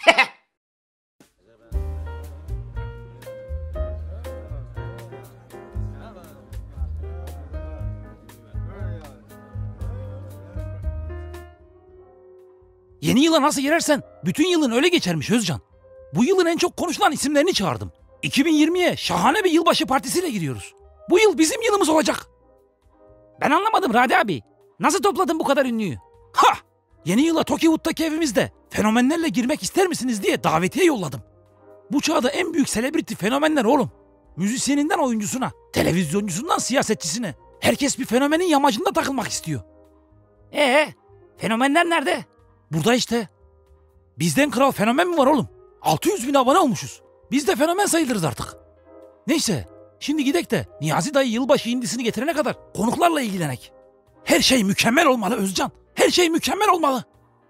Yeni yıla nasıl girersen bütün yılın öyle geçermiş Özcan. Bu yılın en çok konuşulan isimlerini çağırdım. 2020'ye şahane bir yılbaşı partisiyle giriyoruz. Bu yıl bizim yılımız olacak. Ben anlamadım Radi abi. Nasıl topladın bu kadar ünlüyü? Ha! Yeni yıla Tokyo'daki evimizde fenomenlerle girmek ister misiniz diye davetiye yolladım. Bu çağda en büyük selebriti fenomenler oğlum. Müzisyeninden oyuncusuna, televizyoncusundan siyasetçisine. Herkes bir fenomenin yamacında takılmak istiyor. Fenomenler nerede? Burada işte. Bizden kral fenomen mi var oğlum? 600 bin abone olmuşuz. Biz de fenomen sayılırız artık. Neyse, şimdi gidek de Niyazi dayı yılbaşı hindisini getirene kadar konuklarla ilgilenek. Her şey mükemmel olmalı Özcan. Her şey mükemmel olmalı.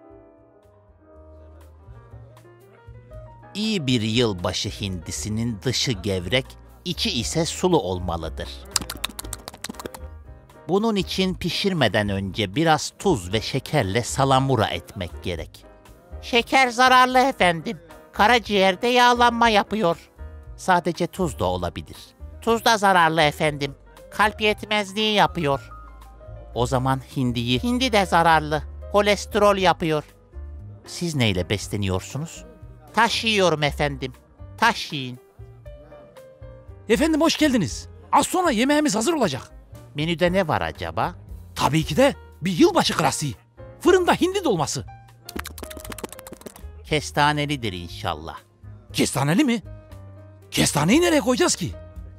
İyi bir yılbaşı hindisinin dışı gevrek, içi ise sulu olmalıdır. Bunun için pişirmeden önce biraz tuz ve şekerle salamura etmek gerek. Şeker zararlı efendim. Karaciğerde yağlanma yapıyor. Sadece tuz da olabilir. Tuz da zararlı efendim. Kalp yetmezliği yapıyor. O zaman hindi de zararlı. Kolesterol yapıyor. Siz neyle besleniyorsunuz? Taş yiyorum efendim. Taş yiyin. Efendim hoş geldiniz. Az sonra yemeğimiz hazır olacak. Menüde ne var acaba? Tabii ki de bir yılbaşı klasiği. Fırında hindi dolması. Kestanelidir inşallah. Kestaneli mi? Kestaneyi nereye koyacağız ki?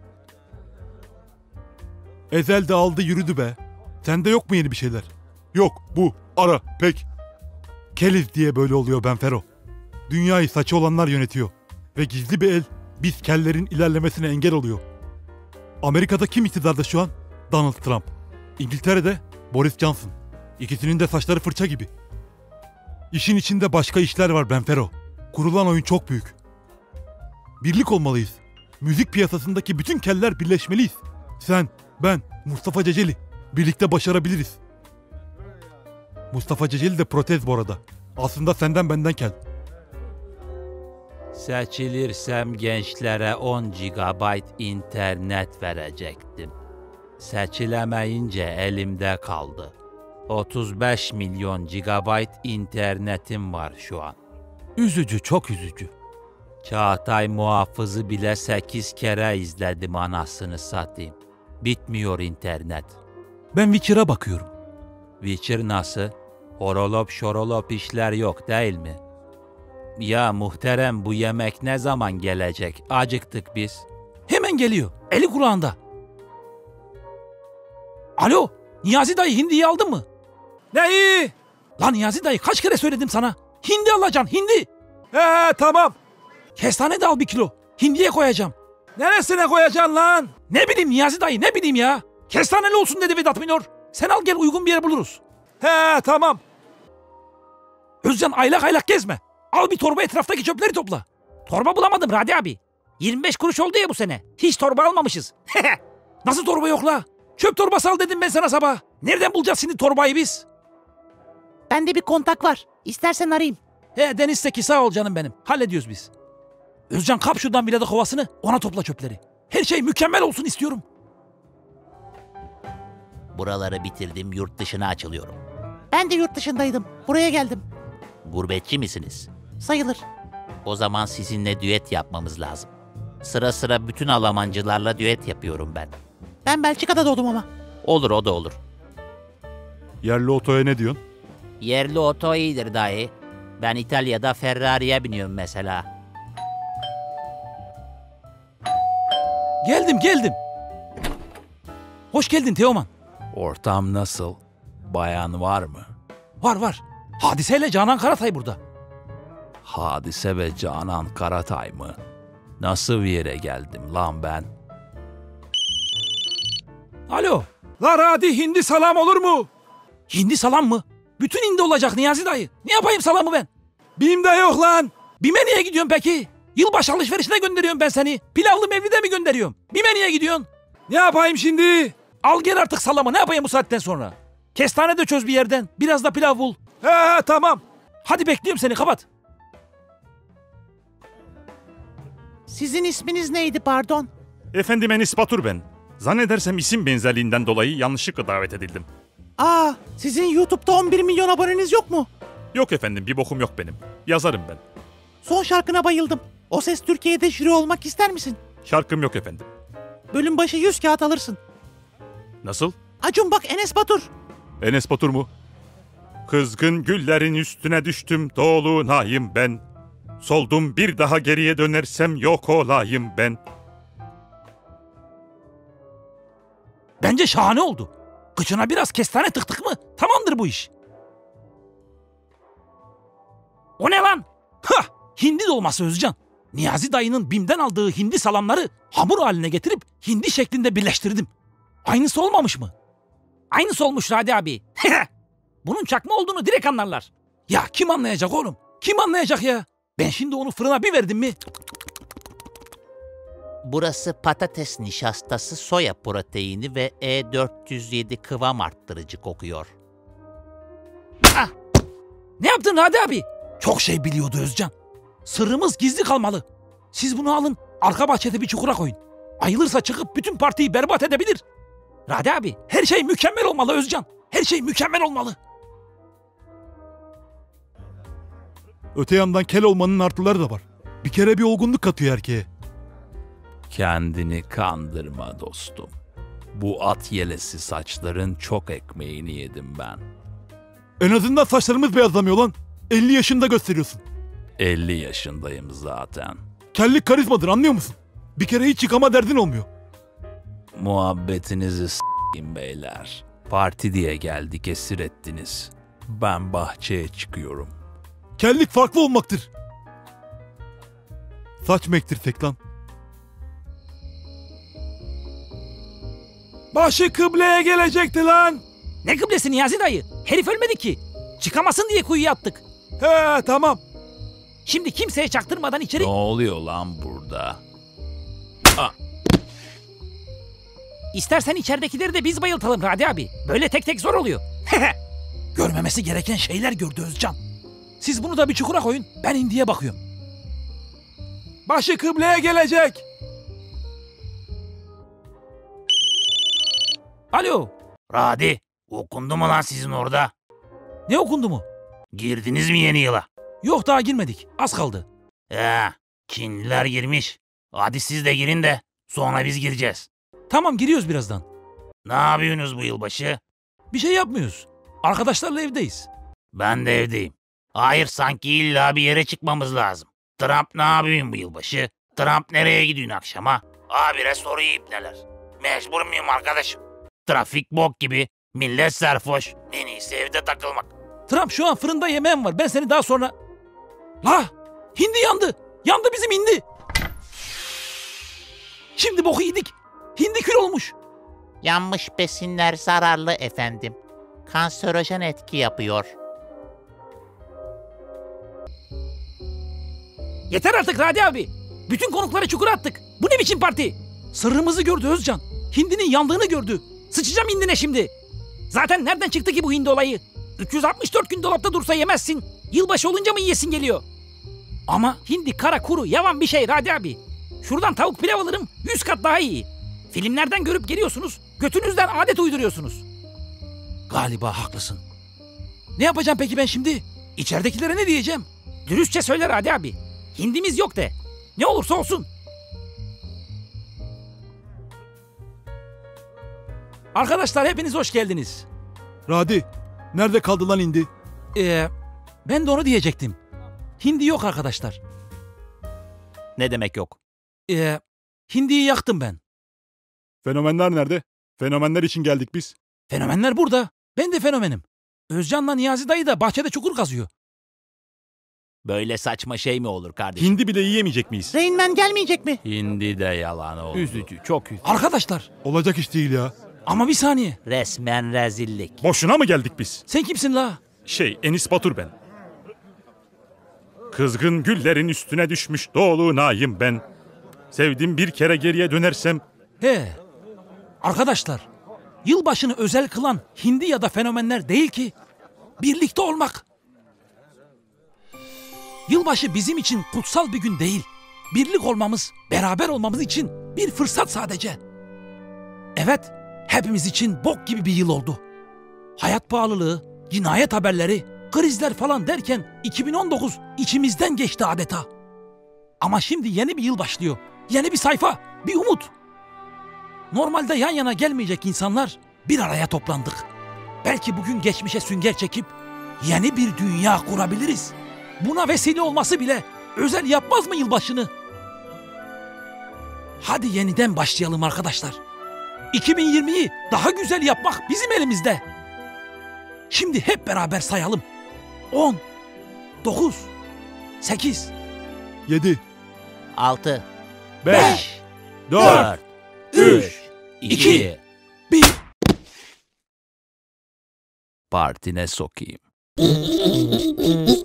Ezel de aldı yürüdü be. Sende yok mu yeni bir şeyler? Yok bu ara pek. Keliz diye böyle oluyor Benfero. Dünyayı saçı olanlar yönetiyor. Ve gizli bir el biz kellerin ilerlemesine engel oluyor. Amerika'da kim iktidarda şu an? Donald Trump. İngiltere'de Boris Johnson. İkisinin de saçları fırça gibi. İşin içinde başka işler var Benfero. Kurulan oyun çok büyük. Birlik olmalıyız. Müzik piyasasındaki bütün keller birleşmeliyiz. Sen, ben, Mustafa Ceceli. Birlikte başarabiliriz. Mustafa Ceceli de protez bu arada. Aslında senden benden kel. Seçilirsem gençlere 10 GB internet verecektim. Seçilemeyince elimde kaldı. 35 milyon GB internetim var şu an. Üzücü, çok üzücü. Çağatay Muhafız'ı bile 8 kere izledim anasını satayım. Bitmiyor internet. Ben Witcher'a bakıyorum. Witcher nasıl? Horolop şorolop işler yok değil mi? Ya muhterem bu yemek ne zaman gelecek? Acıktık biz. Hemen geliyor. Eli kulağında. Alo, Niyazi dayı hindiyi aldın mı? Neyi? Lan Niyazi dayı kaç kere söyledim sana? Hindi alacaksın, hindi. Tamam. Kestane de al 1 kilo. Hindiye koyacağım. Neresine koyacaksın lan? Ne bileyim Niyazi dayı, ne bileyim ya. Kestaneli olsun dedi Vedat Minor. Sen al gel, uygun bir yer buluruz. Tamam. Özcan aylak aylak gezme. Al bir torba, etraftaki çöpleri topla. Torba bulamadım Radi abi. 25 kuruş oldu ya bu sene. Hiç torba almamışız. Nasıl torba yok la? Çöp torbası al dedim ben sana sabah. Nereden bulacağız şimdi torbayı biz? Bende bir kontak var. İstersen arayayım. Deniz'teki sağ ol canım benim. Hallediyoruz biz. Özcan kap şuradan bir de kovasını, ona topla çöpleri. Her şey mükemmel olsun istiyorum. Buraları bitirdim, yurt dışına açılıyorum. Ben de yurt dışındaydım. Buraya geldim. Gurbetçi misiniz? Sayılır. O zaman sizinle düet yapmamız lazım. Sıra sıra bütün Almancılarla düet yapıyorum ben. Ben Belçika'da doğdum ama. Olur, o da olur. Yerli otoya ne diyorsun? Yerli oto iyidir dayı. Ben İtalya'da Ferrari'ye biniyorum mesela. Geldim. Hoş geldin Teoman. Ortam nasıl? Bayan var mı? Var. Hadise ile Canan Karatay burada. Hadise ve Canan Karatay mı? Nasıl bir yere geldim lan ben? Alo. La Radi, hindi salam olur mu? Hindi salam mı? Bütün hindi olacak Niyazi dayı. Ne yapayım salamı ben? BİM'de yok lan. BİM'e niye gidiyorsun peki? Yılbaşı alışverişine gönderiyorum ben seni. Pilavlı mevlide mi gönderiyorum? BİM'e niye gidiyorsun? Ne yapayım şimdi? Al gel artık salamı, ne yapayım bu saatten sonra? Kestane de çöz bir yerden. Biraz da pilav bul. Tamam. Hadi bekliyorum seni, kapat. Sizin isminiz neydi pardon? Efendim Enis Batur ben. Zannedersem isim benzerliğinden dolayı yanlışlıkla davet edildim. Aa, sizin YouTube'da 11 milyon aboneniz yok mu? Yok efendim, bir bokum yok benim. Yazarım ben. Son şarkına bayıldım. O Ses Türkiye'de jüri olmak ister misin? Şarkım yok efendim. Bölüm başı 100 kağıt alırsın. Nasıl? Acun bak, Enes Batur. Enes Batur mu? Kızgın güllerin üstüne düştüm, dolunayım ben. Soldum, bir daha geriye dönersem yok olayım ben. Bence şahane oldu. Kıçına biraz kestane tıktık mı tamamdır bu iş. O ne lan? Hah! Hindi dolması Özcan. Niyazi dayının BİM'den aldığı hindi salamları hamur haline getirip hindi şeklinde birleştirdim. Aynısı olmamış mı? Aynısı olmuş Radi abi. Bunun çakma olduğunu direkt anlarlar. Ya kim anlayacak oğlum? Kim anlayacak ya? Ben şimdi onu fırına bir verdim mi? Burası patates nişastası, soya proteini ve E407 kıvam arttırıcı kokuyor. Ne yaptın Radi abi? Çok şey biliyordu Özcan. Sırrımız gizli kalmalı. Siz bunu alın, arka bahçede bir çukura koyun. Ayılırsa çıkıp bütün partiyi berbat edebilir. Radi abi, her şey mükemmel olmalı Özcan. Her şey mükemmel olmalı. Öte yandan kel olmanın artıları da var. Bir kere bir olgunluk katıyor erkeğe. Kendini kandırma dostum. Bu at yelesi saçların çok ekmeğini yedim ben. En azından saçlarımız beyazlamıyor lan. 50 yaşında gösteriyorsun. 50 yaşındayım zaten. Kellik karizmadır, anlıyor musun? Bir kere hiç yıkama derdin olmuyor. Muhabbetinizi s**eyim beyler. Parti diye geldik, esir ettiniz. Ben bahçeye çıkıyorum. Kellik farklı olmaktır. Saç mı ektirsek lan? Başı kıbleye gelecekti lan. Ne kıblesi Niyazi dayı? Herif ölmedi ki. Çıkamasın diye kuyuya attık. He tamam. Şimdi kimseye çaktırmadan içeri... Ne oluyor lan burada? İstersen içeridekileri de biz bayıltalım Radi abi. Böyle tek tek zor oluyor. Görmemesi gereken şeyler gördü Özcan. Siz bunu da bir çukura koyun. Ben indiye bakıyorum. Başı kıbleye gelecek. Alo. Radi, okundu mu lan sizin orada? Ne okundu mu? Girdiniz mi yeni yıla? Yok daha girmedik. Az kaldı. Çinliler girmiş. Hadi siz de girin de sonra biz gireceğiz. Tamam giriyoruz birazdan. Ne yapıyorsunuz bu yılbaşı? Bir şey yapmıyoruz. Arkadaşlarla evdeyiz. Ben de evdeyim. Hayır, sanki illa bir yere çıkmamız lazım. Trump ne yapıyorsun bu yılbaşı? Trump nereye gidiyorsun akşama? Habire soruyu ipneler. Mecbur muyum arkadaşım? Trafik bok gibi. Millet sarhoş. En iyisi evde takılmak. Trump şu an fırında yemeğim var. Ben seni daha sonra... La! Hindi yandı. Yandı bizim hindi. Şimdi boku yedik. Hindi kül olmuş. Yanmış besinler zararlı efendim. Kanserojen etki yapıyor. Yeter artık Radi abi. Bütün konukları çukura attık. Bu ne biçim parti? Sırrımızı gördü Özcan. Hindinin yandığını gördü. Sıçacağım hindine şimdi. Zaten nereden çıktı ki bu hindi olayı? 364 gün dolapta dursa yemezsin. Yılbaşı olunca mı yiyesin geliyor? Ama hindi kara kuru yavan bir şey Radi abi. Şuradan tavuk pilav alırım 100 kat daha iyi. Filmlerden görüp geliyorsunuz. Götünüzden adet uyduruyorsunuz. Galiba haklısın. Ne yapacağım peki ben şimdi? İçeridekilere ne diyeceğim? Dürüstçe söyle Radi abi. Hindimiz yok de. Ne olursa olsun. Arkadaşlar hepiniz hoş geldiniz. Radi, nerede kaldı lan hindi? Ben de onu diyecektim. Hindi yok arkadaşlar. Ne demek yok? Hindiyi yaktım ben. Fenomenler nerede? Fenomenler için geldik biz. Fenomenler burada. Ben de fenomenim. Özcan'la Niyazi dayı da bahçede çukur kazıyor. Böyle saçma şey mi olur kardeşim? Hindi bile yiyemeyecek miyiz? Rain Man gelmeyecek mi? Hindi de yalan oldu. Üzücü, çok üzücü. Arkadaşlar Olacak iş değil ya. ama bir saniye. Resmen rezillik. Boşuna mı geldik biz? Sen kimsin la? Enis Batur ben. Kızgın güllerin üstüne düşmüş dolunayım ben. Sevdim, bir kere geriye dönersem... He. Arkadaşlar, yılbaşını özel kılan hindi ya da fenomenler değil ki. Birlikte olmak. Yılbaşı bizim için kutsal bir gün değil. birlik olmamız, beraber olmamız için bir fırsat sadece. Evet, hepimiz için bok gibi bir yıl oldu. Hayat pahalılığı, cinayet haberleri, krizler falan derken 2019 içimizden geçti adeta. Ama şimdi yeni bir yıl başlıyor. Yeni bir sayfa, bir umut. Normalde yan yana gelmeyecek insanlar bir araya toplandık. Belki bugün geçmişe sünger çekip yeni bir dünya kurabiliriz. Buna vesile olması bile özel yapmaz mı yılbaşını? Hadi yeniden başlayalım arkadaşlar. 2020'yi daha güzel yapmak bizim elimizde. Şimdi hep beraber sayalım. 10, 9, 8, 7, 6, 5, 4, 3, 2, 1. partine sokayım.